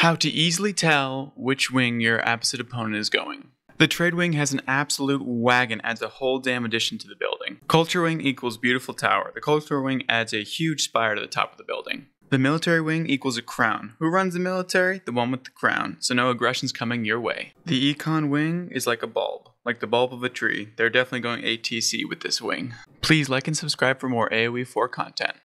How to easily tell which wing your Abbasid opponent is going. The trade wing has an absolute wagon, adds a whole damn addition to the building. Culture wing equals beautiful tower. The culture wing adds a huge spire to the top of the building. The military wing equals a crown. Who runs the military? The one with the crown, so no aggression's coming your way. The econ wing is like a bulb, like the bulb of a tree. They're definitely going ATC with this wing. Please like and subscribe for more AOE4 content.